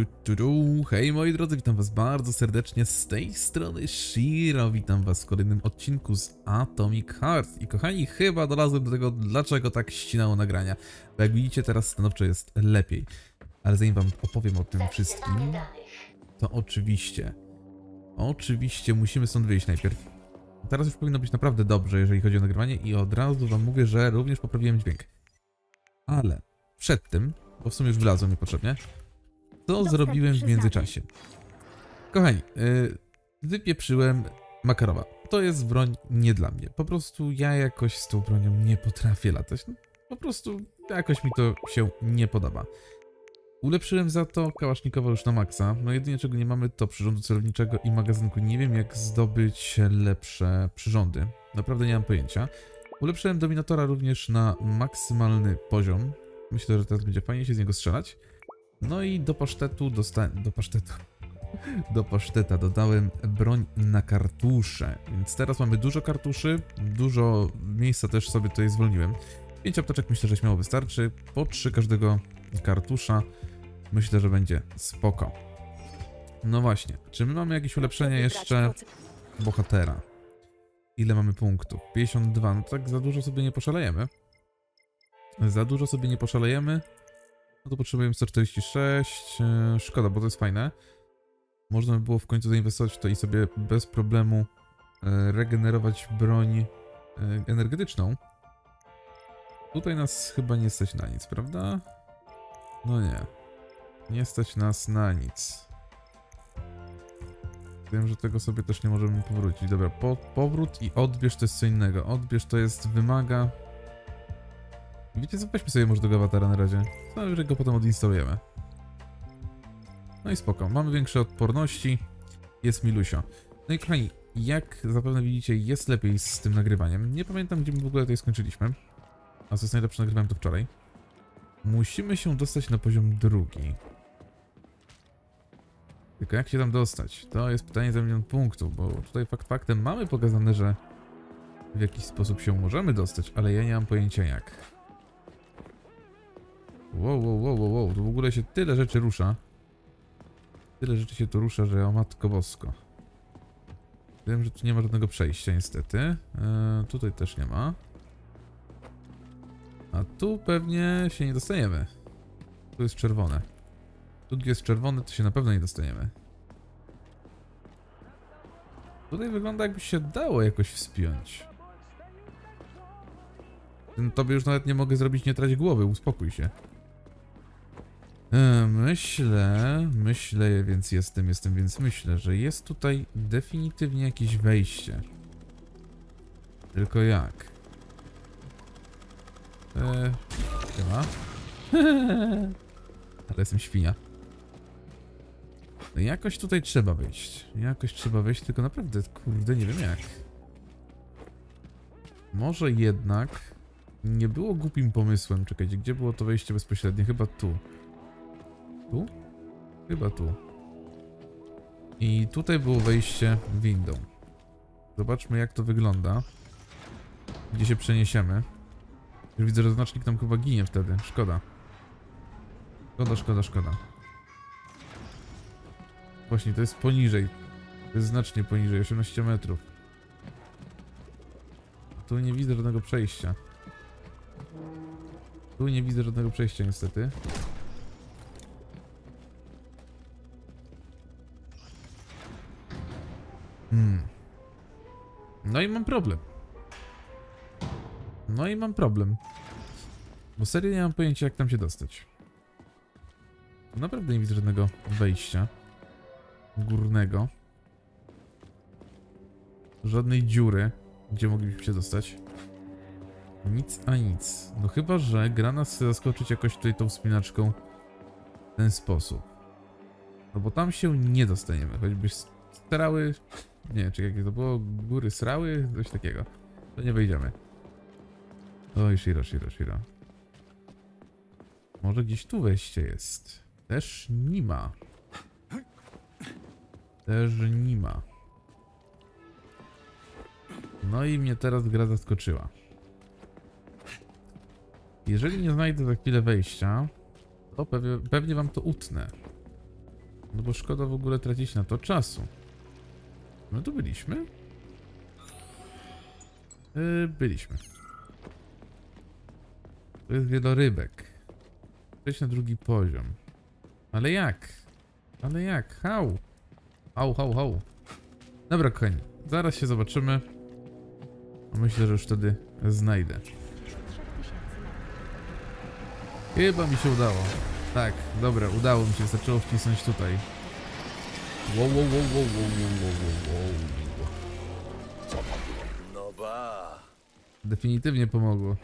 Hej moi drodzy, witam was bardzo serdecznie z tej strony Shiro, witam was w kolejnym odcinku z Atomic Heart. I kochani, chyba dolazłem do tego, dlaczego tak ścinało nagrania, bo jak widzicie teraz stanowczo jest lepiej. Ale zanim wam opowiem o tym wszystkim, to oczywiście musimy stąd wyjść najpierw. Teraz już powinno być naprawdę dobrze, jeżeli chodzi o nagrywanie i od razu wam mówię, że również poprawiłem dźwięk. Ale przed tym, bo w sumie już wylazłem niepotrzebnie, co zrobiłem w międzyczasie? Kochani, wypieprzyłem Makarowa. To jest broń nie dla mnie. Po prostu ja jakoś z tą bronią nie potrafię latać. No, po prostu jakoś mi to się nie podoba. Ulepszyłem za to Kałasznikowa już na maksa. No jedynie czego nie mamy to przyrządu celowniczego i magazynku. Nie wiem jak zdobyć lepsze przyrządy. Naprawdę nie mam pojęcia. Ulepszyłem Dominatora również na maksymalny poziom. Myślę, że teraz będzie fajnie się z niego strzelać. No i do pasztetu do paszteta dodałem broń na kartusze, więc teraz mamy dużo kartuszy, dużo miejsca też sobie tutaj zwolniłem. 5 apteczek myślę, że śmiało wystarczy, po 3 każdego kartusza, myślę, że będzie spoko. No właśnie, czy my mamy jakieś ulepszenia jeszcze bohatera? Ile mamy punktów? 52, no tak za dużo sobie nie poszalejemy. No to potrzebujemy 146, szkoda, bo to jest fajne. Można by było w końcu zainwestować w to i sobie bez problemu regenerować broń energetyczną. Tutaj nas chyba nie stać na nic, prawda? No nie. Nie stać nas na nic. Wiem, że tego sobie też nie możemy powrócić. Dobra, powrót i odbierz to jest co innego. Odbierz to jest wymaga... Wiecie co, weźmy sobie może tego awatara na razie. Najwyżej go potem odinstalujemy. No i spoko, mamy większe odporności. Jest milusio. No i kochani, jak zapewne widzicie, jest lepiej z tym nagrywaniem. Nie pamiętam, gdzie my w ogóle tutaj skończyliśmy. A co jest najlepsze, nagrywałem to wczoraj. Musimy się dostać na poziom drugi. Tylko jak się tam dostać? To jest pytanie za 1 000 000 punktów, bo tutaj faktem mamy pokazane, że w jakiś sposób się możemy dostać, ale ja nie mam pojęcia jak. Wow, tu w ogóle się tyle rzeczy rusza. Tyle rzeczy się tu rusza, że o matko bosko. Wiem, że tu nie ma żadnego przejścia niestety. Tutaj też nie ma. A tu pewnie się nie dostaniemy. Tu jest czerwone. Tu gdzie jest czerwone, to się na pewno nie dostaniemy. Tutaj wygląda jakby się dało jakoś wspiąć. Tobie już nawet nie mogę zrobić, nie trać głowy, uspokój się. Myślę, więc więc myślę, że jest tutaj definitywnie jakieś wejście. Tylko jak? Nie ma? Ale jestem świnia. No jakoś tutaj trzeba wejść. Tylko naprawdę, kurde, nie wiem jak. Może jednak nie było głupim pomysłem. Czekajcie, gdzie było to wejście bezpośrednie? Chyba tu. Tu? Chyba tu. I tutaj było wejście windą. Zobaczmy jak to wygląda. Gdzie się przeniesiemy. Już widzę, że znacznik tam chyba ginie wtedy. Szkoda. Szkoda. Właśnie, to jest poniżej. To jest znacznie poniżej, 18 metrów. Tu nie widzę żadnego przejścia. Niestety. No i mam problem. Bo serio nie mam pojęcia jak tam się dostać. Naprawdę nie widzę żadnego wejścia górnego. Żadnej dziury, gdzie moglibyśmy się dostać. Nic a nic. No chyba, że gra nas chce zaskoczyć jakoś tutaj tą wspinaczką w ten sposób. No bo tam się nie dostaniemy. Choćby starały... Nie, czy jakie to było? Góry srały? Coś takiego. To nie wejdziemy. Oj, Shiro. Może gdzieś tu wejście jest. Też nie ma. No i mnie teraz gra zaskoczyła. Jeżeli nie znajdę za chwilę wejścia, to pewnie wam to utnę. No bo szkoda w ogóle tracić na to czasu. No tu byliśmy? Byliśmy. To jest wielorybek. Przejść na drugi poziom. Ale jak? Ale jak? How? How? Dobra, kochani. Zaraz się zobaczymy. Myślę, że już wtedy znajdę. Chyba mi się udało. Tak, dobra, udało mi się. Zaczęło wcisnąć tutaj. Wow. No ba. Definitywnie pomogło.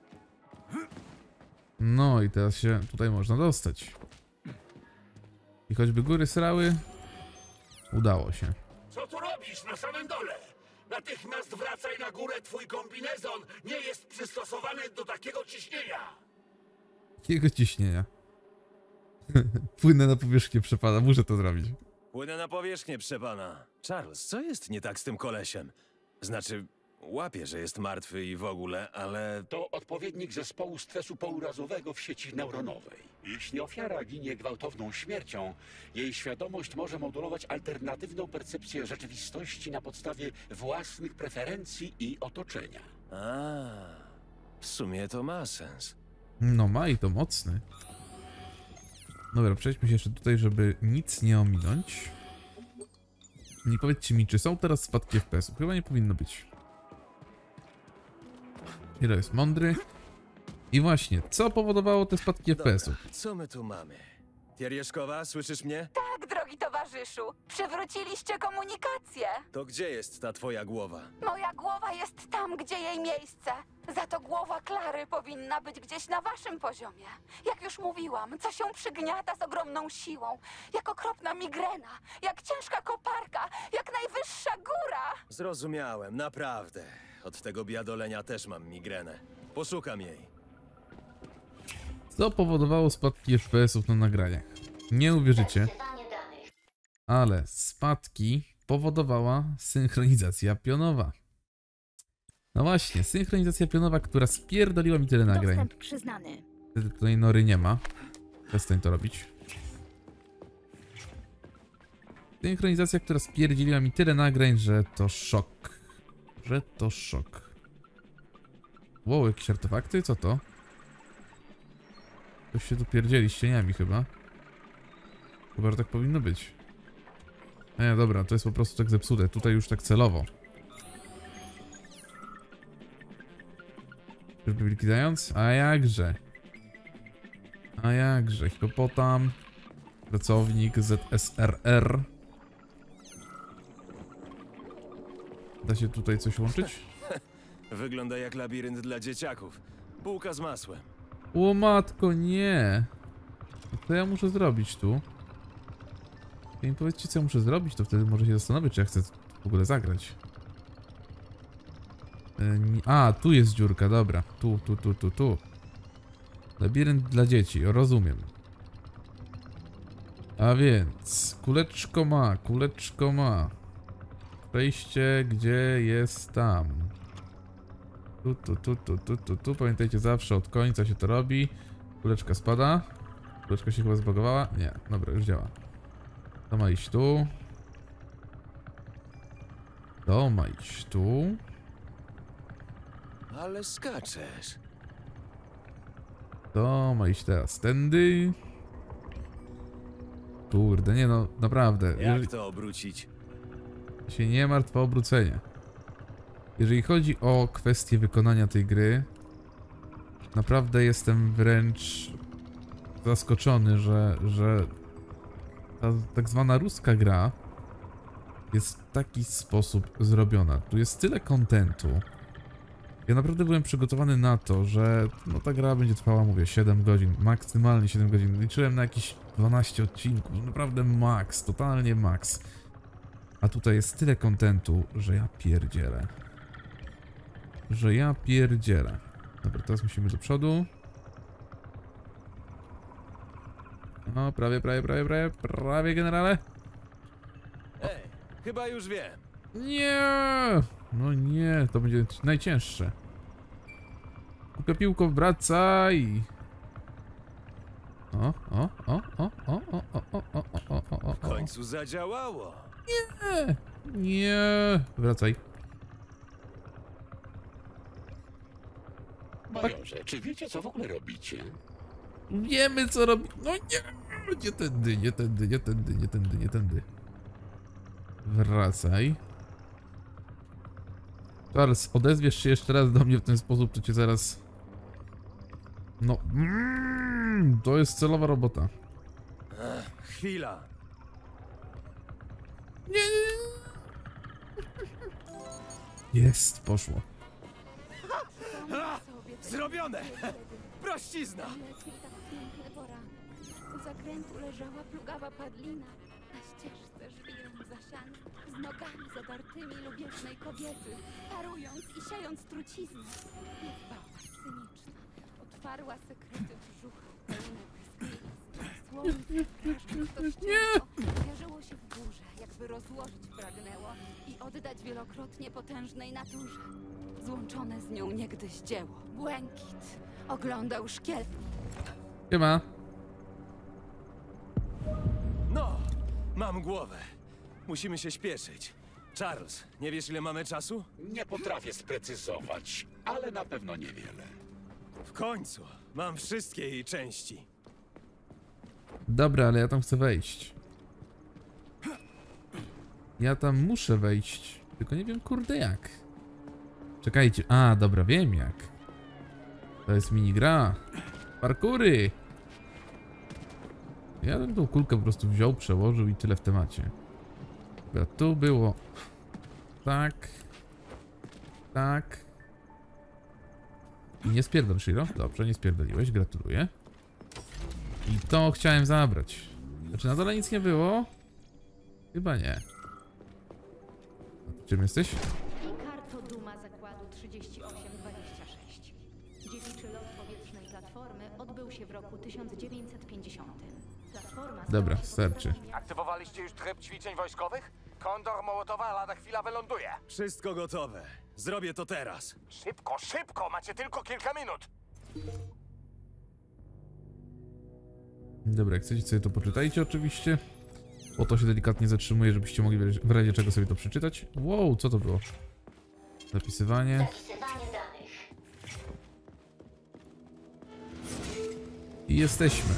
No i teraz się tutaj można dostać. I choćby góry srały, udało się. Co tu robisz na samym dole? Natychmiast wracaj na górę, twój kombinezon nie jest przystosowany do takiego ciśnienia. Jakiego ciśnienia? Płynę na powierzchnię przepada, muszę to zrobić. Płynę na powierzchnię, przepana. Charles, co jest nie tak z tym kolesiem? Znaczy, łapię, że jest martwy i w ogóle, ale... To odpowiednik zespołu stresu pourazowego w sieci neuronowej. Jeśli ofiara ginie gwałtowną śmiercią, jej świadomość może modulować alternatywną percepcję rzeczywistości na podstawie własnych preferencji i otoczenia. A, w sumie to ma sens. No ma i to mocny. Dobra, przejdźmy się jeszcze tutaj, żeby nic nie ominąć. Nie powiedzcie mi, czy są teraz spadki FPS-ów? Chyba nie powinno być. Hiro jest mądry. I właśnie, co powodowało te spadki FPS-ów? Dobra, co my tu mamy? Tierjeszkowa, słyszysz mnie? Tak, drogi towarzyszu, przywróciliście komunikację. To gdzie jest ta twoja głowa? Moja głowa jest tam, gdzie jej miejsce. Za to głowa Klary powinna być gdzieś na waszym poziomie. Jak już mówiłam, co się przygniata z ogromną siłą. Jak okropna migrena, jak ciężka koparka, jak najwyższa góra. Zrozumiałem, naprawdę. Od tego biadolenia też mam migrenę. Poszukam jej. Co powodowało spadki FPS-ów na nagraniach? Nie uwierzycie, ale spadki powodowała synchronizacja pionowa. No właśnie, synchronizacja pionowa, która spierdoliła mi tyle nagrań. Dostęp przyznany. Wtedy tutaj nory nie ma. Przestań to robić. Synchronizacja, która spierdzieliła mi tyle nagrań, że to szok. Wow, jakieś artefakty? Co to? Ktoś się tu pierdzieli z cieniami chyba. Chyba, że tak powinno być. Nie, dobra, to jest po prostu tak zepsute. Tutaj już tak celowo. Czyżby wilki zając? A jakże? Hipopotam. Pracownik ZSRR. Da się tutaj coś łączyć? Wygląda jak labirynt dla dzieciaków. Półka z masłem. O matko, nie! Co ja muszę zrobić tu? Jak mi powiedzcie, co ja muszę zrobić, to wtedy może się zastanowię, czy ja chcę w ogóle zagrać. A, tu jest dziurka, dobra. Tu. Labirynt dla dzieci, rozumiem. A więc, kuleczko ma. Przejście, gdzie jest tam. Tu. Pamiętajcie, zawsze od końca się to robi. Kuleczka spada. Kuleczka się chyba zbagowała. Nie, dobra, już działa. To ma iść tu. Ale skaczesz. To ma iść teraz tędy. Kurde, nie no, naprawdę. Jak to obrócić? Się nie martw o obrócenie. Jeżeli chodzi o kwestię wykonania tej gry, naprawdę jestem wręcz zaskoczony, że ta tak zwana ruska gra jest w taki sposób zrobiona. Tu jest tyle kontentu. Ja naprawdę byłem przygotowany na to, że no, ta gra będzie trwała, mówię, 7 godzin, maksymalnie 7 godzin. Liczyłem na jakieś 12 odcinków, naprawdę max, totalnie max. A tutaj jest tyle kontentu, że ja pierdzielę. Dobra, teraz musimy do przodu. No, prawie, generale. Ej, chyba już wiem. Nie! No nie, to będzie najcięższe. Kupię piłko, wracaj! O, o, o, o, o, o, o, o, o, o, o, o, W końcu zadziałało. Nie, nie. Wracaj. Majorze, czy wiecie, co w ogóle robicie? Wiemy, co robi. No nie. Nie tędy, nie tędy, nie tędy, nie tędy, nie tędy. Wracaj. Charles, odezwiesz się jeszcze raz do mnie w ten sposób, to cię zaraz... No... to jest celowa robota. Chwila. Nie, nie, nie. Jest, poszło. Zrobione! Prościzna! U zakrętu leżała plugawa padlina. Na ścieżce żwirem zasiany, z nogami zadartymi lubieżnej kobiety, parując i siejąc truciznę. Niedbała, cyniczna, otwarła sekrety brzucha, pełne błyskotlic. Słońce, kraszcząc to ścięło, jarzyło się w górze, jakby rozłożyć pragnęło i oddać wielokrotnie potężnej naturze. Złączone z nią niegdyś dzieło. Błękit oglądał szkielet. Siema. No, mam głowę. Musimy się śpieszyć. Charles, nie wiesz, ile mamy czasu? Nie potrafię sprecyzować, ale na pewno niewiele. W końcu. Mam wszystkie jej części. Dobra, ale ja tam chcę wejść. Ja tam muszę wejść. Tylko nie wiem, kurde, jak. Czekajcie. A, dobra, wiem jak. To jest minigra. Parkury. Ja bym tą kulkę po prostu wziął, przełożył i tyle w temacie. Dobra, tu było... Tak. Tak. I nie spierdol, Shiro. Dobrze, nie spierdoliłeś, gratuluję. I to chciałem zabrać. Znaczy na dole nic nie było? Chyba nie. A ty czym jesteś? Karto Duma zakładu 3826. Dziewiczy lot powietrznej platformy odbył się w roku 1950. Platforma Dobra, stała się starczy. podstawą Aktywowaliście już tryb ćwiczeń wojskowych? Kondor Mołotowa lada chwila wyląduje. Wszystko gotowe. Zrobię to teraz. Szybko, szybko! Macie tylko kilka minut. Dobra, jak chcecie sobie to poczytajcie oczywiście. Po to się delikatnie zatrzymuję, żebyście mogli w razie czego sobie to przeczytać. Wow, co to było? Zapisywanie. I jesteśmy.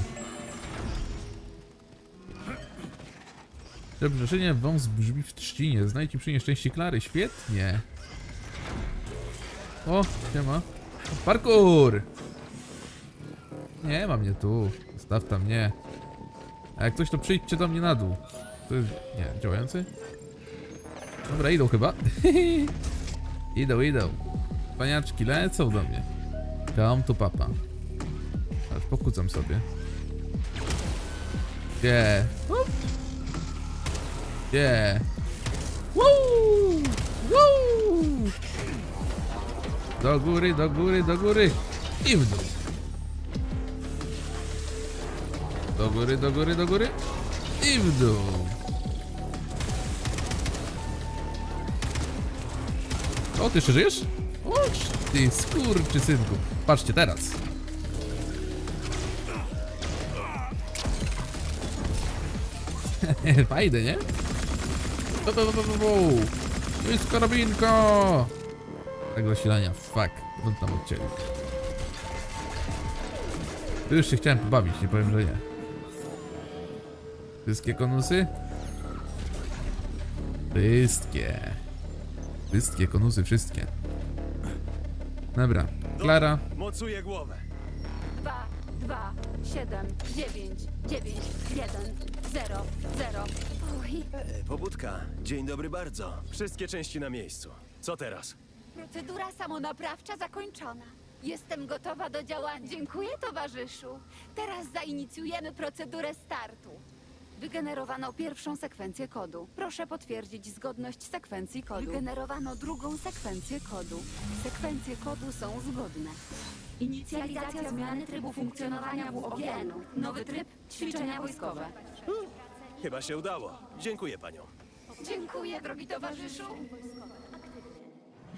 Przebrzeżenie wąs brzmi w trzcinie. Znajdź i przy nieszczęści Klary. Świetnie. O, siema. Parkour! Nie ma mnie tu. Zostaw tam mnie. A jak coś, to przyjdźcie do mnie na dół. To jest... nie, działający? Dobra, idą chyba. Idą, idą. Paniaczki lecą do mnie. Come to papa. Aż pokucam sobie. Gdzie? Gdzie? Woo! Woo! Do góry, do góry, do góry. I w dół. Do góry, do góry, do góry. I w dół. O, ty jeszcze żyjesz? O, ty skurczysynku. Patrzcie teraz. Fajne, nie? To jest karabinka. Tak zasilania, fuck. No tam odcięli. Tu już się chciałem pobawić, nie powiem, że nie. Wszystkie konusy? Wszystkie. Wszystkie konusy, wszystkie. Dobra, Klara. Mocuję głowę. 2, 2, 7, 9, 9, 1, 0, 0. Oj, Pobudka. Dzień dobry bardzo. Wszystkie części na miejscu. Co teraz? procedura samonaprawcza zakończona. Jestem gotowa do działania. Dziękuję, towarzyszu. Teraz zainicjujemy procedurę startu. Wygenerowano pierwszą sekwencję kodu. Proszę potwierdzić zgodność sekwencji kodu. Wygenerowano drugą sekwencję kodu. Sekwencje kodu są zgodne. Inicjalizacja zmiany trybu funkcjonowania WOGN-u. Nowy tryb ćwiczenia wojskowe. Chyba się udało. Dziękuję paniom. Dziękuję, drogi towarzyszu.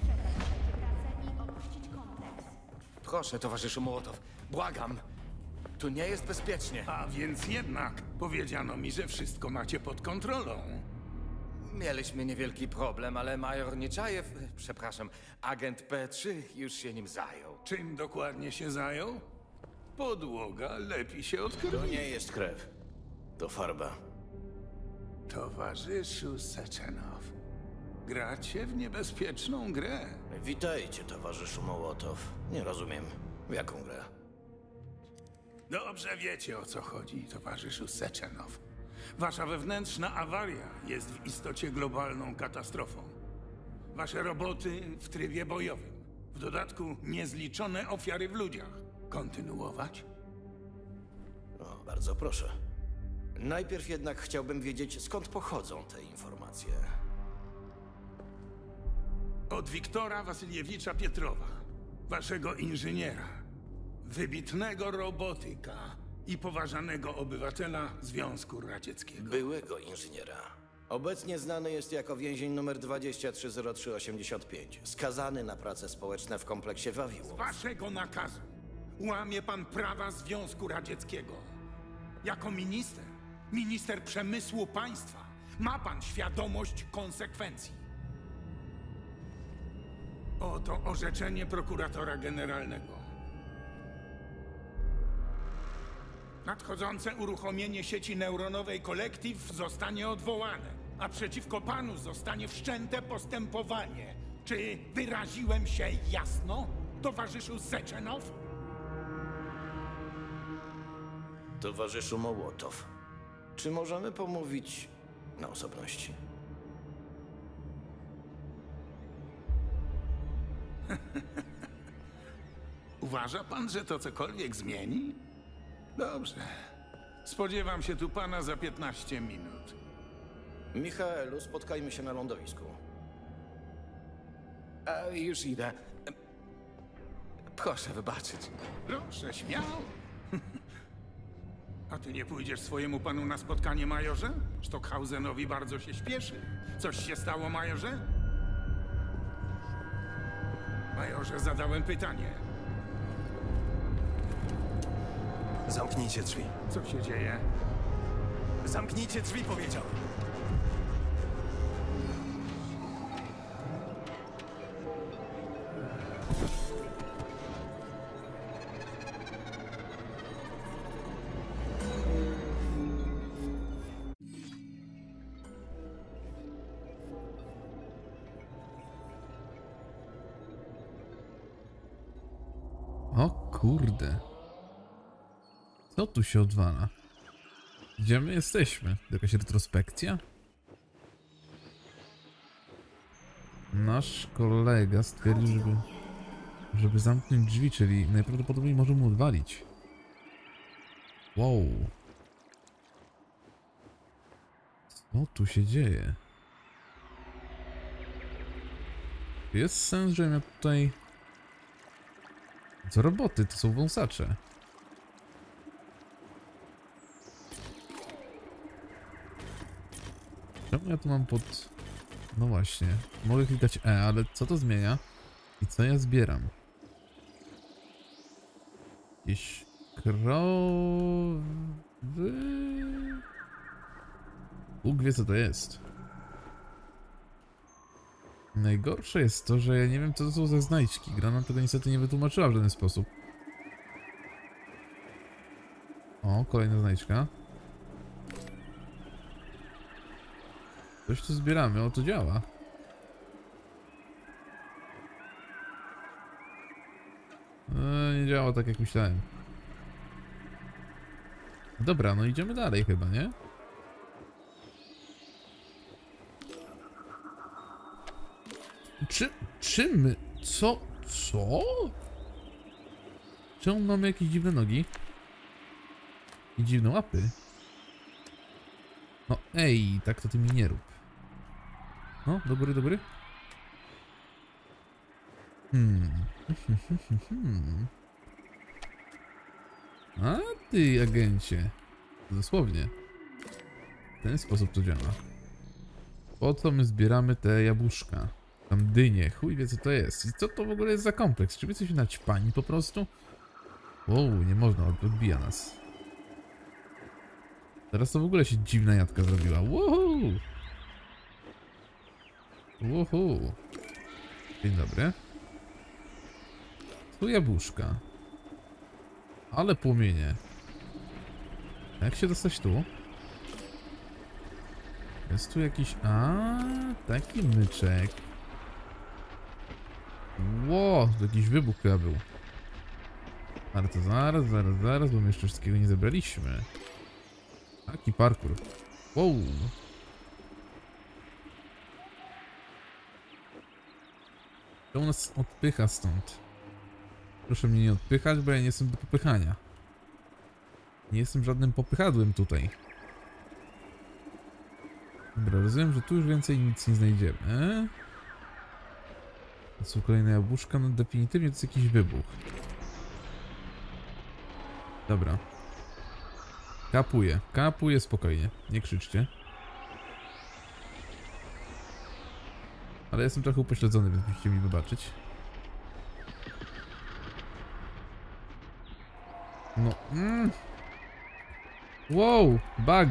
i opuścić kompleks. Proszę, towarzyszu Mołotow. Błagam. Tu nie jest bezpiecznie. A więc jednak powiedziano mi, że wszystko macie pod kontrolą. Mieliśmy niewielki problem, ale major Nieczajew, przepraszam, agent P3 już się nim zajął. Czym dokładnie się zajął? Podłoga lepi się od To krwi. nie jest krew. To farba. Towarzyszu Seczenow, gracie w niebezpieczną grę. Witajcie, towarzyszu Mołotow. Nie rozumiem. W jaką grę? Dobrze wiecie, o co chodzi, towarzyszu Seczenow. Wasza wewnętrzna awaria jest w istocie globalną katastrofą. Wasze roboty w trybie bojowym. W dodatku niezliczone ofiary w ludziach. Kontynuować? O, bardzo proszę. Najpierw jednak chciałbym wiedzieć, skąd pochodzą te informacje. Od Wiktora Wasyliewicza Pietrowa, waszego inżyniera, wybitnego robotyka i poważanego obywatela Związku Radzieckiego. Byłego inżyniera. Obecnie znany jest jako więzień numer 230385. Skazany na prace społeczne w kompleksie Wawiło. Waszego nakazu łamie pan prawa Związku Radzieckiego. Jako minister przemysłu państwa, ma pan świadomość konsekwencji. Oto orzeczenie prokuratora generalnego. Nadchodzące uruchomienie sieci neuronowej Kolektyw zostanie odwołane, a przeciwko panu zostanie wszczęte postępowanie. Czy wyraziłem się jasno, towarzyszu Seczenow? Towarzyszu Mołotow, czy możemy pomówić na osobności? Uważa pan, że to cokolwiek zmieni? Dobrze. Spodziewam się tu pana za 15 minut. Michaelu, spotkajmy się na lądowisku. Już idę. Proszę wybaczyć. Proszę, śmiało. A ty nie pójdziesz swojemu panu na spotkanie, majorze? Stockhausenowi bardzo się śpieszy. Coś się stało, majorze? Majorze, zadałem pytanie. Zamknijcie drzwi. Co się dzieje? Zamknijcie drzwi, powiedziałem. O kurde. Co tu się odwala? Gdzie my jesteśmy? Jakaś retrospekcja? Nasz kolega stwierdził, żeby zamknąć drzwi, czyli najprawdopodobniej może mu odwalić. Wow. Co tu się dzieje? Jest sens, że ja tutaj... Co roboty? To są wąsacze. Czemu ja tu mam pod... No właśnie. Mogę klikać E, ale co to zmienia? I co ja zbieram? Jakieś krowy... Bóg wie co to jest. Najgorsze jest to, że ja nie wiem co to są za znajdźki. Gra nam tego niestety nie wytłumaczyła w żaden sposób. O, kolejna znajdźka. Coś tu zbieramy, o to działa. Nie działa tak jak myślałem. Dobra, no idziemy dalej chyba, nie? Czym my? Co? Czemu mamy jakieś dziwne nogi? I dziwne łapy? No ej, tak to ty mi nie rób. No, do góry. A ty, agencie. Dosłownie. W ten sposób to działa. Po co my zbieramy te jabłuszka? Tam dynie, chuj wie co to jest. I co to w ogóle jest za kompleks? Czy my jesteśmy naćpani po prostu? Wow, nie można, odbija nas. Teraz to w ogóle się dziwna jadka zrobiła. Wow! Wow! Dzień dobry. Tu jabłuszka. Ale płomienie. Jak się dostać tu? Jest tu jakiś... taki myczek. Ło, to jakiś wybuch chyba był. Ale to zaraz, bo my jeszcze wszystkiego nie zebraliśmy. Taki parkour. Wow. To nas odpycha stąd. Proszę mnie nie odpychać, bo ja nie jestem do popychania. Nie jestem żadnym popychadłem tutaj. Dobra, rozumiem, że tu już więcej nic nie znajdziemy. To są kolejne jabłuszka, no definitywnie to jest jakiś wybuch. Dobra. Kapuję spokojnie, nie krzyczcie. Ale jestem trochę upośledzony, więc musicie mi wybaczyć. No, Wow, bug!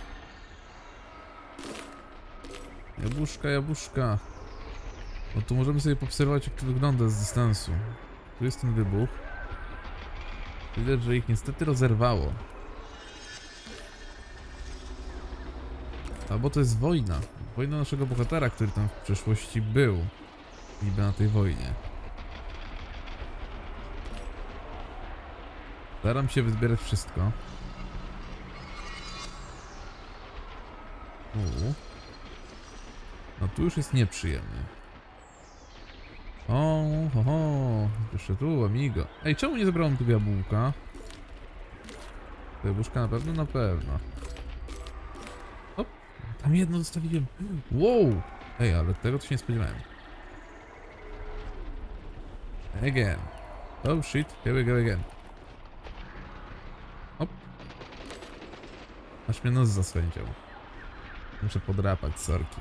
Jabłuszka. No tu możemy sobie poobserwować, jak to wygląda z dystansu. Tu jest ten wybuch. Widać, że ich niestety rozerwało. Albo to jest wojna. Wojna naszego bohatera, który tam w przeszłości był. Niby na tej wojnie. Staram się wyzbierać wszystko. No tu już jest nieprzyjemnie. Jeszcze tu, amigo. Ej, czemu nie zebrałem tego jabłka? To jabłuszka na pewno? Na pewno. Hop, tam jedno zostawiłem. Wow! Ej, ale tego to się nie spodziewałem. Again. Oh shit, here we go again. Hop. Aż mnie nos zaswędział. Muszę podrapać sorki.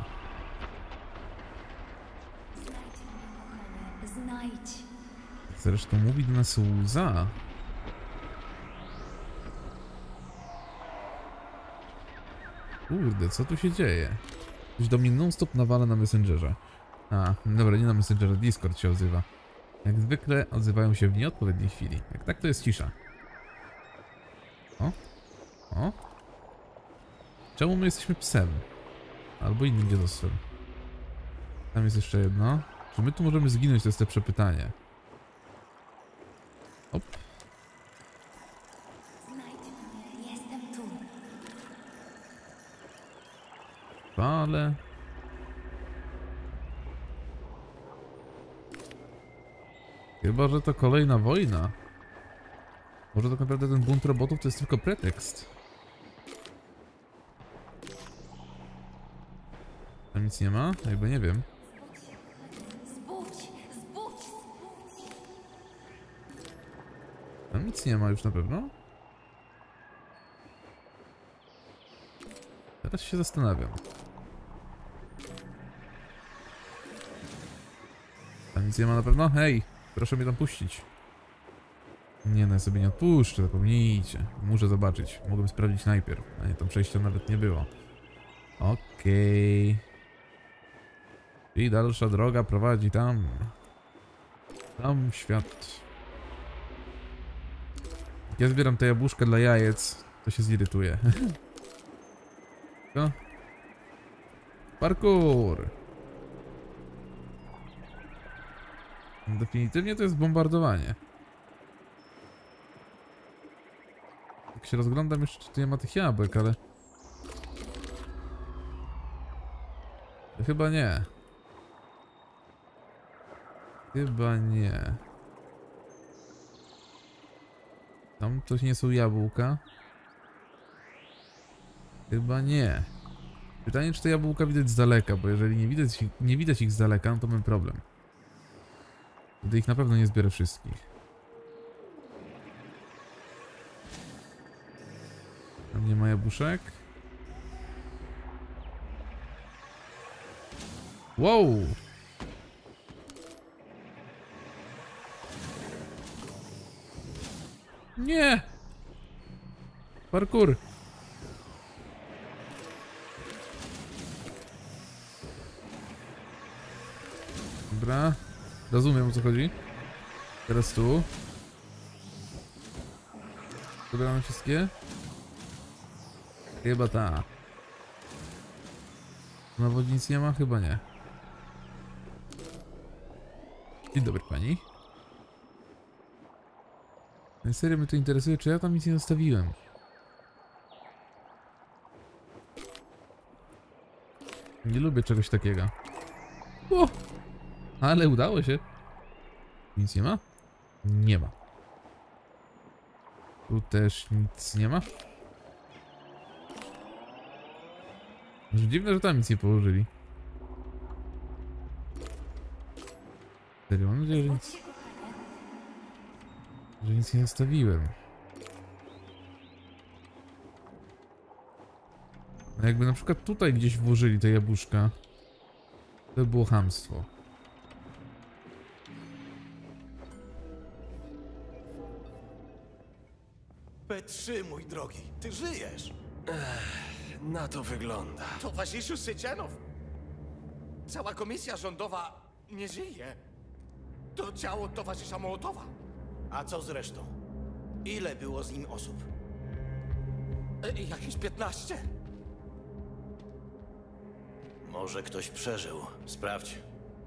Znajdź. Zresztą mówi do nas łza. Kurde, co tu się dzieje? Ktoś do mnie non-stop nawala na Messengerze. Dobra, nie na Messengerze, Discord się odzywa. Jak zwykle odzywają się w nieodpowiedniej chwili. Jak tak, to jest cisza. O? Czemu my jesteśmy psem? Albo innym dziadostwem. Tam jest jeszcze jedno. Czy my tu możemy zginąć? To jest lepsze pytanie. Hop. Znajdź mnie, jestem tu. Ale... Chyba, że to kolejna wojna. Może tak naprawdę ten bunt robotów to jest tylko pretekst. Tam nic nie ma? Jakby nie wiem. Zbudź. Tam nic nie ma już na pewno. Teraz się zastanawiam. Tam nic nie ma na pewno? Hej! Proszę mnie tam puścić. Nie, no ja sobie nie odpuszczę, zapomnijcie. Muszę zobaczyć. Mogłem sprawdzić najpierw, a nie, tam przejścia nawet nie było. Okej. I dalsza droga prowadzi tam. Tam świat. Jak ja zbieram te jabłuszka dla jajec, to się zirytuje. Co? Parkour! Definitywnie to jest bombardowanie. Jak się rozglądam jeszcze, czy tu nie ma tych jabłek, ale... To chyba nie. Chyba nie. Tam to nie są jabłka. Chyba nie. Pytanie, czy te jabłka widać z daleka, bo jeżeli nie widać ich z daleka, no to mam problem. Wtedy ich na pewno nie zbiorę wszystkich. Tam nie ma jabłuszek. Wow! Nie! Parkour! Dobra. Rozumiem, o co chodzi. Teraz tu. Dobramy wszystkie? Chyba ta. Na wodzie nic nie ma? Chyba nie. Dzień dobry pani. No serio mnie to interesuje, czy ja tam nic nie zostawiłem. Nie lubię czegoś takiego. O! Ale udało się. Nic nie ma? Nie ma. Tu też nic nie ma? Może dziwne, że tam nic nie położyli. Serio, mam nadzieję, że nic nie zostawiłem. No jakby na przykład tutaj gdzieś włożyli te jabłuszka, to by było chamstwo. P3, mój drogi, ty żyjesz! Na to wygląda. Towarzyszu Syczenow! Cała komisja rządowa nie żyje. To ciało towarzysza Mołotowa. A co z resztą? Ile było z nim osób? Jakieś 15. Może ktoś przeżył. Sprawdź.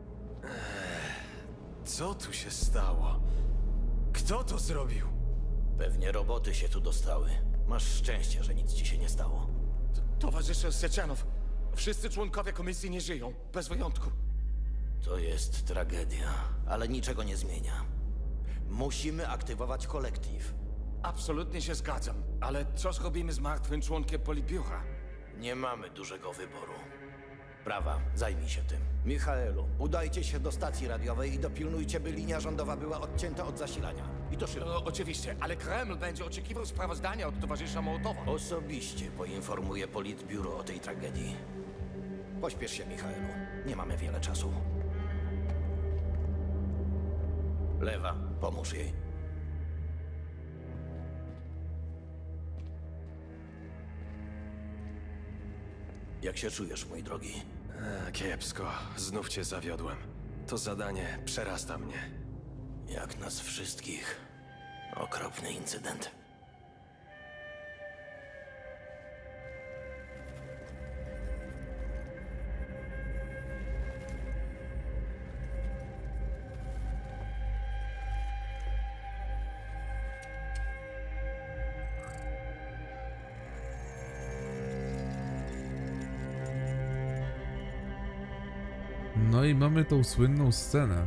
Co tu się stało? Kto to zrobił? Pewnie roboty się tu dostały. Masz szczęście, że nic ci się nie stało. Towarzysze Syczenow, wszyscy członkowie komisji nie żyją, bez wyjątku. To jest tragedia, ale niczego nie zmienia. Musimy aktywować kolektyw. Absolutnie się zgadzam, ale co zrobimy z martwym członkiem Polibiura? Nie mamy dużego wyboru. Prawa, zajmij się tym. Michaelu, udajcie się do stacji radiowej i dopilnujcie, by linia rządowa była odcięta od zasilania. I to szybko. Oczywiście, ale Kreml będzie oczekiwał sprawozdania od towarzysza Mołotowa. Osobiście poinformuję Politbiuro o tej tragedii. Pośpiesz się, Michaelu. Nie mamy wiele czasu. Lewa, pomóż jej. Jak się czujesz, mój drogi? Kiepsko. Znów cię zawiodłem. To zadanie przerasta mnie. Jak nas wszystkich. Okropny incydent. No i mamy tą słynną scenę.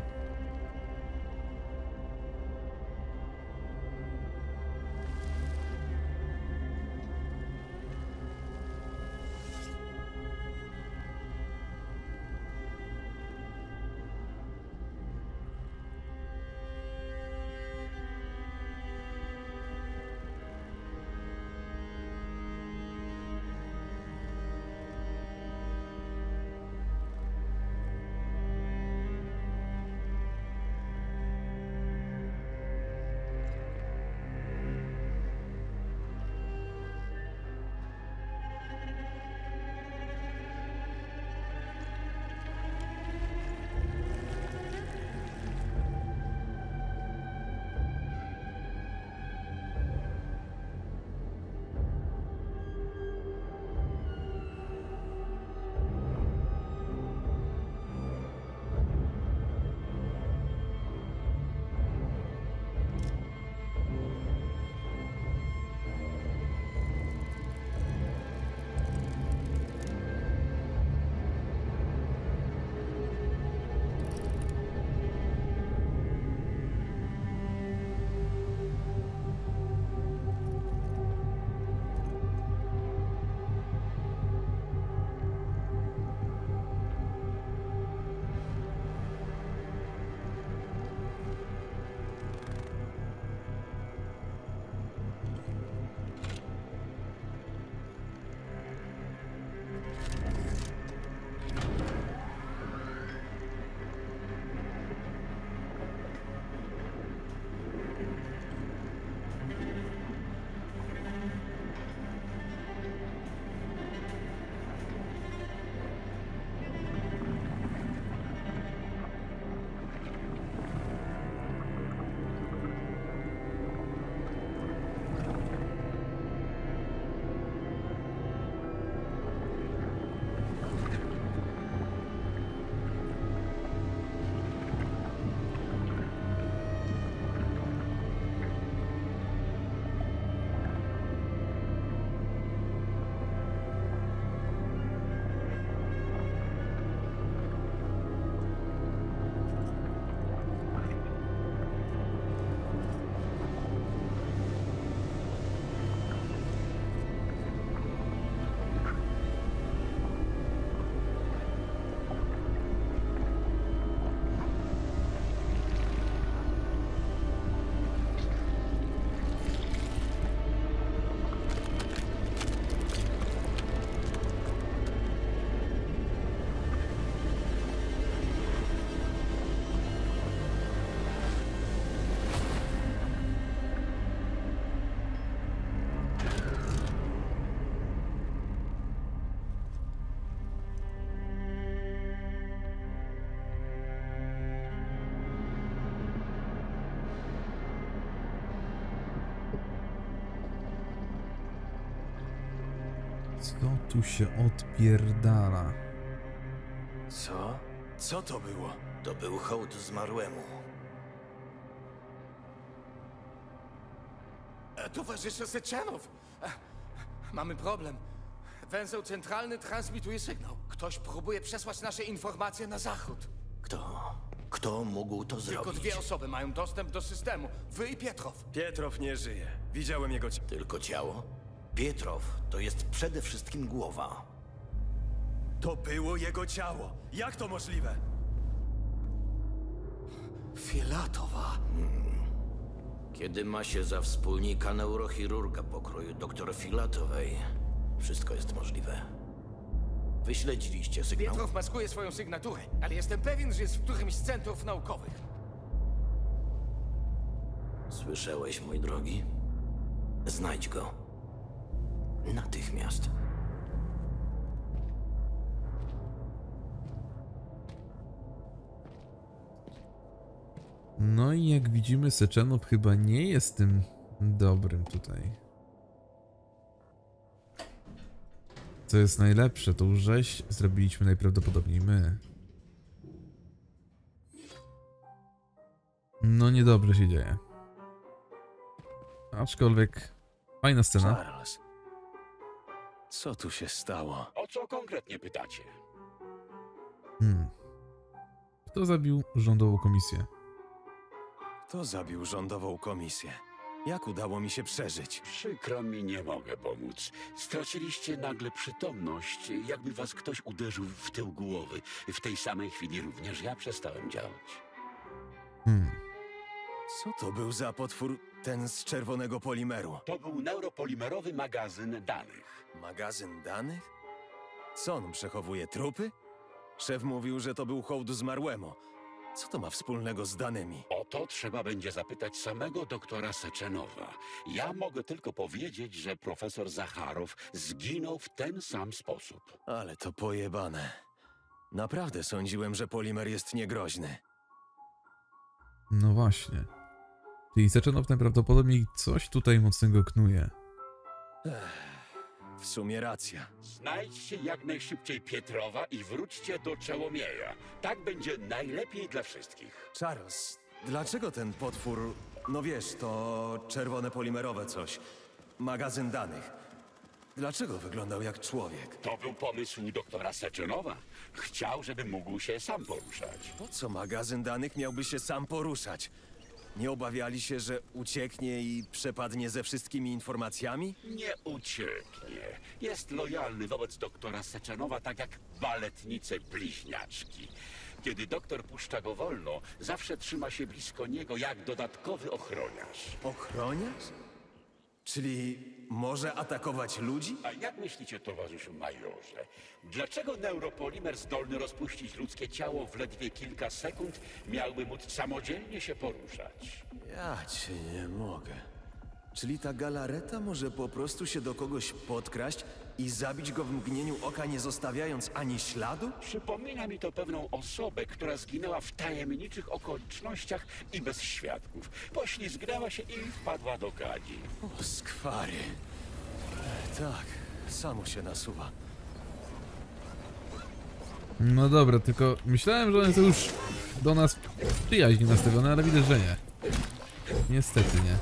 Co tu się odpierdala? Co? Co to było? To był hołd zmarłemu. Towarzysze Seczenów! Mamy problem. Węzeł centralny transmituje sygnał. Ktoś próbuje przesłać nasze informacje na zachód. Kto mógł to zrobić? Tylko 2 osoby mają dostęp do systemu. Wy i Pietrow. Pietrow nie żyje. Widziałem jego ciało. Tylko ciało? Pietrow to jest przede wszystkim głowa. To było jego ciało. Jak to możliwe? Filatowa. Kiedy ma się za wspólnika neurochirurga pokroju doktora Filatowej, wszystko jest możliwe. Wyśledziliście sygnał? Pietrow maskuje swoją sygnaturę, ale jestem pewien, że jest w którymś z centrów naukowych. Słyszałeś, mój drogi? Znajdź go. Natychmiast. No i jak widzimy, Seczenów chyba nie jest tym dobrym tutaj. Co jest najlepsze, tą rzeź zrobiliśmy najprawdopodobniej my. No niedobrze się dzieje. Aczkolwiek fajna scena. Charles. Co tu się stało? O co konkretnie pytacie? Kto zabił rządową komisję? Kto zabił rządową komisję? Jak udało mi się przeżyć? Przykro mi, nie mogę pomóc. Straciliście nagle przytomność, jakby was ktoś uderzył w tył głowy. W tej samej chwili również ja przestałem działać. Co to był za potwór, ten z czerwonego polimeru? To był neuropolimerowy magazyn danych. Magazyn danych? Co on przechowuje, trupy? Szef mówił, że to był hołd zmarłemu. Co to ma wspólnego z danymi? O to trzeba będzie zapytać samego doktora Seczenowa. Ja mogę tylko powiedzieć, że profesor Zacharow zginął w ten sam sposób. Ale to pojebane. Naprawdę sądziłem, że polimer jest niegroźny. No właśnie. Czyli Seczenow najprawdopodobniej coś tutaj mocnego knuje. W sumie racja. Znajdźcie jak najszybciej Pietrowa i wróćcie do Czołomieja. Tak będzie najlepiej dla wszystkich. Charles, dlaczego ten potwór... No wiesz, to czerwone polimerowe coś. Magazyn danych. Dlaczego wyglądał jak człowiek? To był pomysł doktora Seczenowa. Chciał, żeby mógł się sam poruszać. Po co magazyn danych miałby się sam poruszać? Nie obawiali się, że ucieknie i przepadnie ze wszystkimi informacjami? Nie ucieknie. Jest lojalny wobec doktora Seczenowa, tak jak baletnice bliźniaczki. Kiedy doktor puszcza go wolno, zawsze trzyma się blisko niego jak dodatkowy ochroniarz. Ochroniarz? Czyli może atakować ludzi? A jak myślicie, towarzyszu majorze? Dlaczego neuropolimer zdolny rozpuścić ludzkie ciało w ledwie kilka sekund miałby móc samodzielnie się poruszać? Ja cię nie mogę. Czyli ta galareta może po prostu się do kogoś podkraść i zabić go w mgnieniu oka, nie zostawiając ani śladu? Przypomina mi to pewną osobę, która zginęła w tajemniczych okolicznościach i bez świadków. Poślizgnęła się i wpadła do kadzi. O, skwary. Tak, samo się nasuwa. No dobra, tylko myślałem, że one są już do nas przyjaźnie nastawione, ale widzę, że nie. Niestety nie.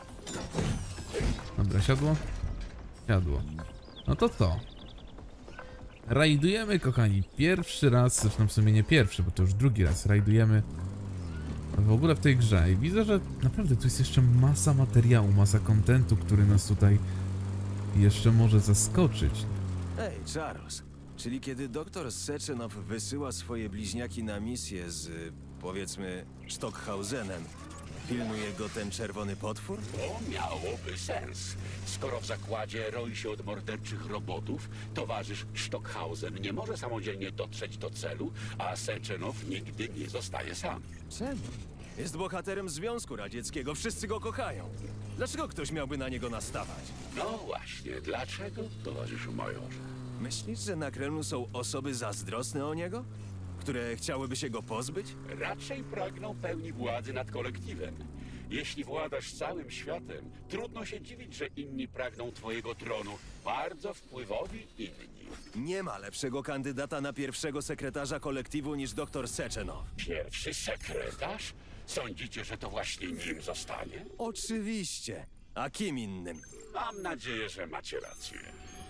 Dobra, siadło? Siadło. No to co? Rajdujemy, kochani. Pierwszy raz, zresztą w sumie nie pierwszy, bo to już drugi raz rajdujemy w ogóle w tej grze. I widzę, że naprawdę tu jest jeszcze masa materiału, masa kontentu, który nas tutaj jeszcze może zaskoczyć. Ej, Charles, czyli kiedy doktor Seczenow wysyła swoje bliźniaki na misję z, powiedzmy, Stockhausenem, pilnuje go ten czerwony potwór? To miałoby sens. Skoro w zakładzie roi się od morderczych robotów, towarzysz Stockhausen nie może samodzielnie dotrzeć do celu, a Seczenow nigdy nie zostaje sam. Czemu? Jest bohaterem Związku Radzieckiego, wszyscy go kochają. Dlaczego ktoś miałby na niego nastawać? No właśnie, dlaczego, towarzyszu majorze? Myślisz, że na Kremlu są osoby zazdrosne o niego? Które chciałyby się go pozbyć? Raczej pragną pełni władzy nad kolektywem. Jeśli władasz całym światem, trudno się dziwić, że inni pragną twojego tronu. Bardzo wpływowi inni. Nie ma lepszego kandydata na pierwszego sekretarza kolektywu niż dr Seczenow. Pierwszy sekretarz? Sądzicie, że to właśnie nim zostanie? Oczywiście. A kim innym? Mam nadzieję, że macie rację.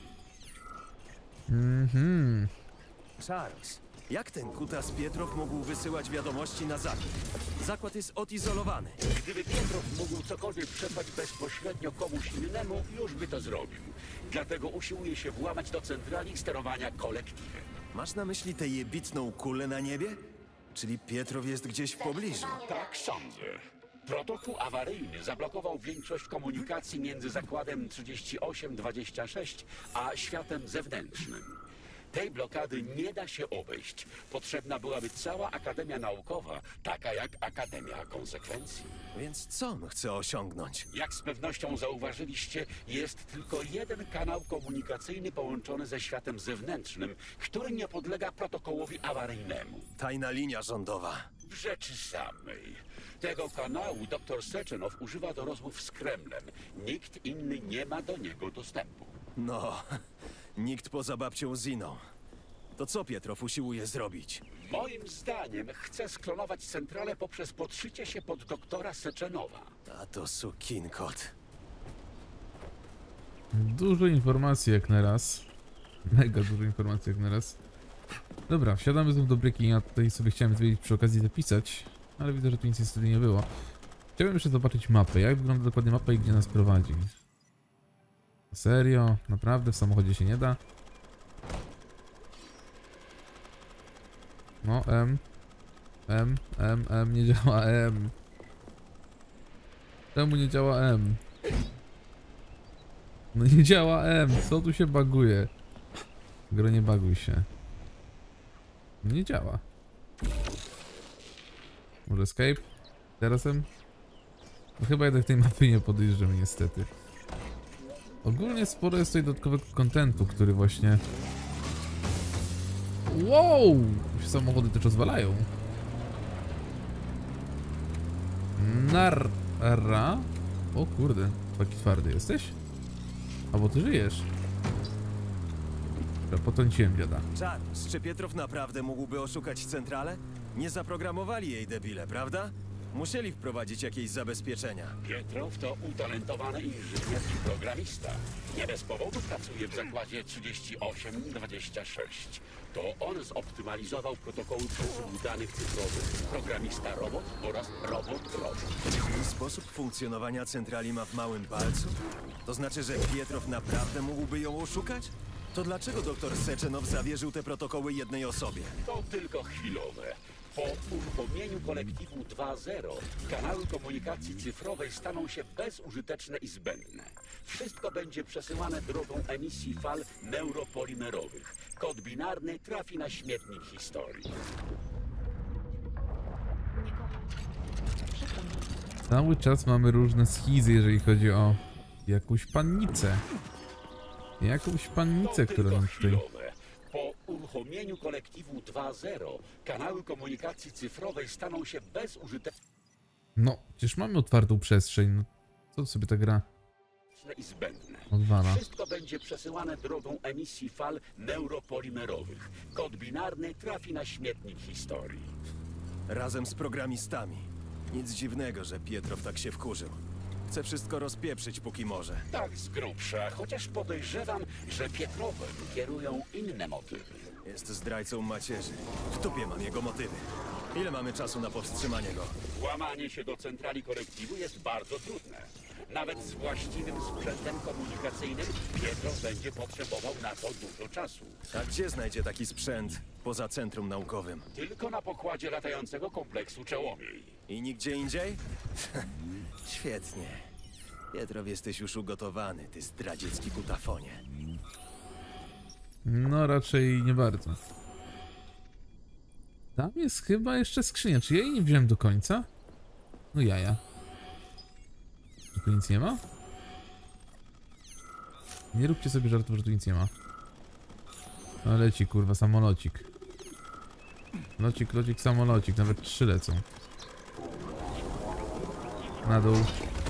Charles, jak ten kutas Pietrow mógł wysyłać wiadomości na zakład? Zakład jest odizolowany. Gdyby Pietrow mógł cokolwiek przesłać bezpośrednio komuś innemu, już by to zrobił. Dlatego usiłuje się włamać do centrali sterowania kolektywem. Masz na myśli tę jebitną kulę na niebie? Czyli Pietrow jest gdzieś w pobliżu. Tak sądzę. Protokół awaryjny zablokował większość komunikacji między zakładem 3826 a światem zewnętrznym. Tej blokady nie da się obejść. Potrzebna byłaby cała Akademia Naukowa, taka jak Akademia Konsekwencji. Więc co on chce osiągnąć? Jak z pewnością zauważyliście, jest tylko jeden kanał komunikacyjny połączony ze światem zewnętrznym, który nie podlega protokołowi awaryjnemu. Tajna linia rządowa. W rzeczy samej. Tego kanału dr Seczenow używa do rozmów z Kremlem. Nikt inny nie ma do niego dostępu. No, nikt poza babcią Ziną. To co Pietrow usiłuje zrobić? Moim zdaniem chce sklonować centralę poprzez podszycie się pod doktora Seczenowa. A to sukinkot. Dużo informacji jak na raz. Mega dużo informacji jak na raz. Dobra, wsiadamy znów do bryki. Ja tutaj sobie chciałem zwiedzić przy okazji zapisać, ale widzę, że tu nic niestety nie było. Chciałbym jeszcze zobaczyć mapę. Jak wygląda dokładnie mapa i gdzie nas prowadzi. Serio? Naprawdę? W samochodzie się nie da? No, nie działa M. Czemu nie działa M? No nie działa M, co tu się baguje? Gro, nie baguj się. Nie działa. Może escape? Teraz M? No chyba jednak tej mapy nie podejrzymy niestety. Ogólnie sporo jest tutaj dodatkowego kontentu, który właśnie... Wow! Się samochody też rozwalają. Narra. O kurde, taki twardy jesteś? Albo ty żyjesz? Dobra, potrąciłem dziada. Charles, czy Pietrow naprawdę mógłby oszukać centralę? Nie zaprogramowali jej debile, prawda? Musieli wprowadzić jakieś zabezpieczenia. Pietrow to utalentowany inżynier i programista. Nie bez powodu pracuje w zakładzie 3826. To on zoptymalizował protokoły przesyłu danych cyfrowych, programista robot oraz robot. Sposób funkcjonowania centrali ma w małym palcu? To znaczy, że Pietrow naprawdę mógłby ją oszukać? To dlaczego dr Seczenow zawierzył te protokoły jednej osobie? To tylko chwilowe. Po uruchomieniu kolektywu 2.0 kanały komunikacji cyfrowej staną się bezużyteczne i zbędne. Wszystko będzie przesyłane drogą emisji fal neuropolimerowych. Kod binarny trafi na śmietnik historii. Cały czas mamy różne schizy, jeżeli chodzi o jakąś pannicę. Jakąś pannicę, którą nam tutaj... Po uruchomieniu kolektywu 2.0 kanały komunikacji cyfrowej staną się bezużyteczne No, przecież mamy otwartą przestrzeń. No, co sobie ta gra i zbędne. odwala? Wszystko będzie przesyłane drogą emisji fal neuropolimerowych. Kod binarny trafi na śmietnik historii. Razem z programistami. Nic dziwnego, że Pietrow tak się wkurzył. Chce wszystko rozpieprzyć, póki może. Tak z grubsza, chociaż podejrzewam, że Pietrowem kierują inne motywy. Jest zdrajcą macierzy. W dupie mam jego motywy. Ile mamy czasu na powstrzymanie go? Włamanie się do centrali kolektywu jest bardzo trudne. Nawet z właściwym sprzętem komunikacyjnym Pietrow będzie potrzebował na to dużo czasu. A gdzie znajdzie taki sprzęt poza centrum naukowym? Tylko na pokładzie latającego kompleksu Czołomiej. I nigdzie indziej? Świetnie. Pietrow, jesteś już ugotowany, ty zdradziecki kutafonie. No raczej nie bardzo. Tam jest chyba jeszcze skrzynia. Czy ja jej nie wziąłem do końca? No jaja. Tu nic nie ma? Nie róbcie sobie żartów, że tu nic nie ma. No leci kurwa samolocik. Locik, samolocik. Nawet 3 lecą. Na dół.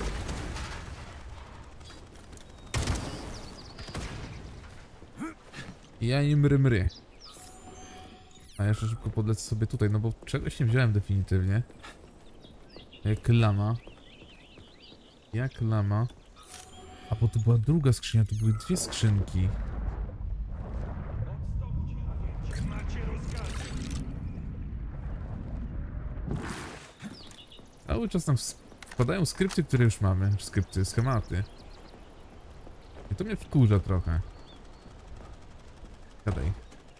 Ja im mry. A jeszcze szybko podlecę sobie tutaj, no bo czegoś nie wziąłem definitywnie. Jak lama. Jak lama. A bo to była druga skrzynia, to były dwie skrzynki. Cały czas nam wpadają skrypty, które już mamy. Skrypty, schematy. I to mnie wkurza trochę. Gadaj.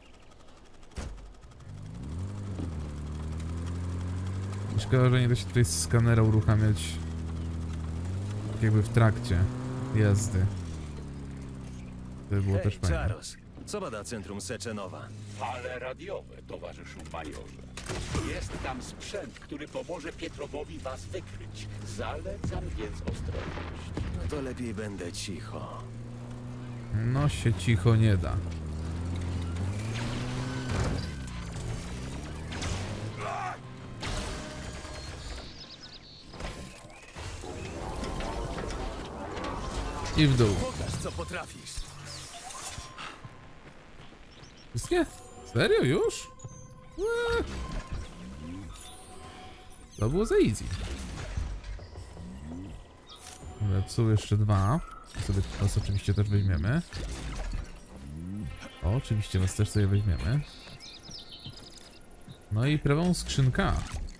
Szkoda, że nie da się tutaj skanera uruchamiać tak jakby w trakcie jazdy. To by było też fajne. Charles, co bada centrum Secenowa? Fale radiowe, towarzyszu majorze. Jest tam sprzęt, który pomoże Pietrowowi was wykryć. Zalecam więc ostrożność. No to lepiej będę cicho. No się cicho nie da. I w dół. Pokaż, co potrafisz. Wszystkie? Serio już? To było za easy. Dobra, tu są jeszcze dwa. Sobie was oczywiście też weźmiemy. O, oczywiście was też sobie weźmiemy. No i prawą skrzynka.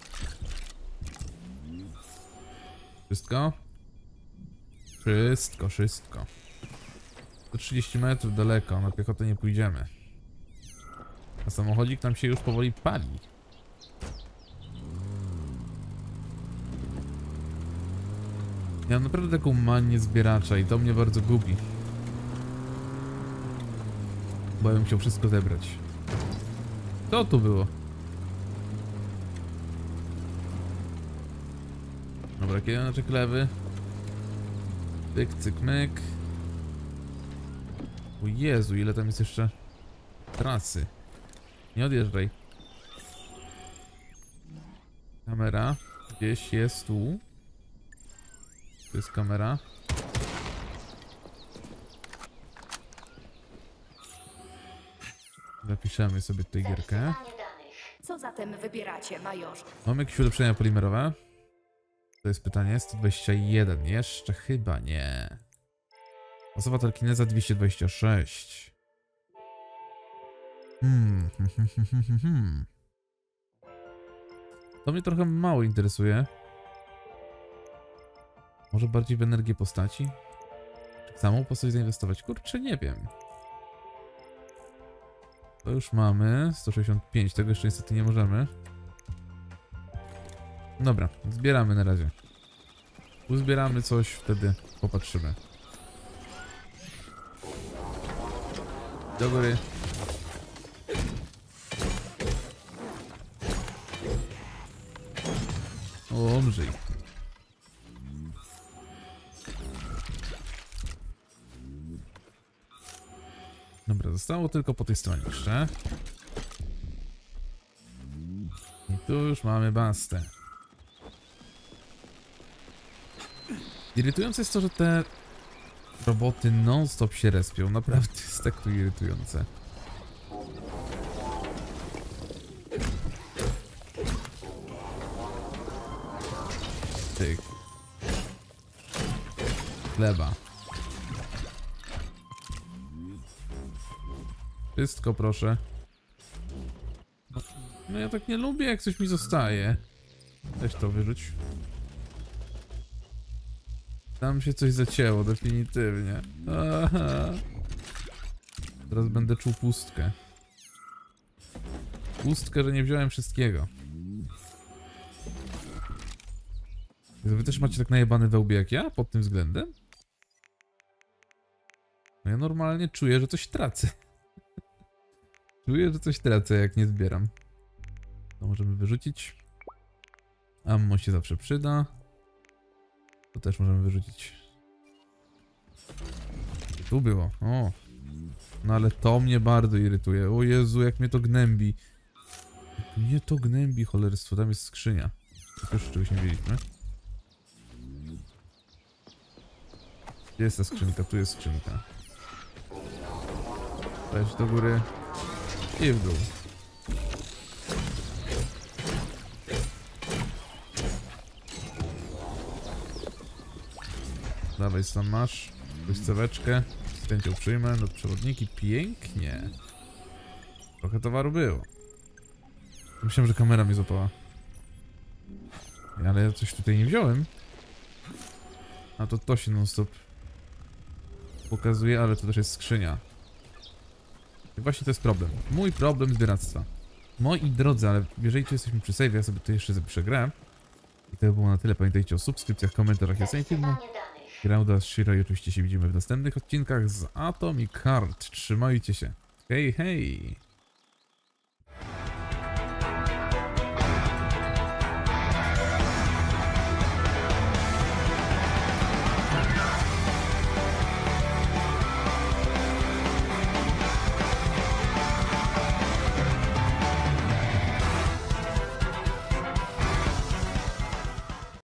Wszystko? Wszystko, wszystko. To 30 metrów daleko, na piechotę nie pójdziemy. A samochodzik nam się już powoli pali. Ja mam naprawdę taką manię zbieracza i to mnie bardzo gubi. Bo ja bym chciał wszystko zebrać. Co tu było? Dobra, kierunek lewy. Tyk, cyk, myk. O Jezu, ile tam jest jeszcze trasy. Nie odjeżdżaj. Kamera. Gdzieś jest tu. Tu jest kamera. Zapiszemy sobie tutaj gierkę. Co zatem wybieracie, majorze? Mamy jakieś ulepszenia polimerowe? To jest pytanie. 121. Jeszcze chyba nie. Osoba telekineza 226. To mnie trochę mało interesuje. Może bardziej w energię postaci? Czy w samą postać zainwestować? Kurczę, nie wiem. To już mamy. 165. Tego jeszcze niestety nie możemy. Dobra, zbieramy na razie. Uzbieramy coś, wtedy popatrzymy. Do góry. O, umrzyj. Dobra, zostało tylko po tej stronie jeszcze. I tu już mamy bastę. Irytujące jest to, że te roboty non-stop się respią. Naprawdę jest tak to irytujące. Tyk. Chleba. Wszystko proszę. No ja tak nie lubię, jak coś mi zostaje. Weź to wyrzuć. Tam się coś zacięło, definitywnie. Aha. Teraz będę czuł pustkę. Pustkę, że nie wziąłem wszystkiego. Wy też macie tak najebany we łbie jak ja pod tym względem? No ja normalnie czuję, że coś tracę. Czuję, że coś tracę, jak nie zbieram. To możemy wyrzucić. Ammo się zawsze przyda. To też możemy wyrzucić. Tu było. O. No ale to mnie bardzo irytuje. O Jezu, jak mnie to gnębi. Jak mnie to gnębi, cholerstwo. Tam jest skrzynia. To już czegoś nie wiedzieliśmy. Gdzie jest ta skrzynka? Tu jest skrzynka. Weź do góry i w dół. Dawaj, sam masz. Błyskaweczkę. Z chęcią przyjmę. No, przewodniki. Pięknie. Trochę towaru było. Myślałem, że kamera mnie złapała. Ale ja coś tutaj nie wziąłem. A to się non stop pokazuje, ale to też jest skrzynia. I właśnie to jest problem. Mój problem zbieractwa. Moi drodzy, ale jeżeli tu jesteśmy przy save, ja sobie tu jeszcze zapiszę grę. I to by było na tyle. Pamiętajcie o subskrypcjach, komentarzach i ocenie filmu. Grauda, Shiro i oczywiście się widzimy w następnych odcinkach z Atomic Heart. Trzymajcie się. Hej, hej!